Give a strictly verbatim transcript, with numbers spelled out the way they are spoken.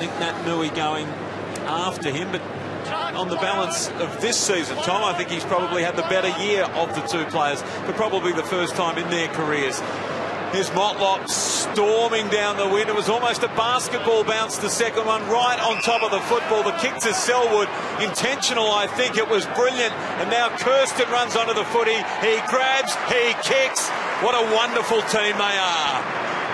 think Nat Nui going after him, but on the balance of this season, Tom, I think he's probably had the better year of the two players for probably the first time in their careers. Here's Motlop storming down the wind. It was almost a basketball bounce, the second one, right on top of the football. The kick to Selwood, intentional, I think. It was brilliant. And now Kersten runs onto the footy. He grabs, he kicks. What a wonderful team they are.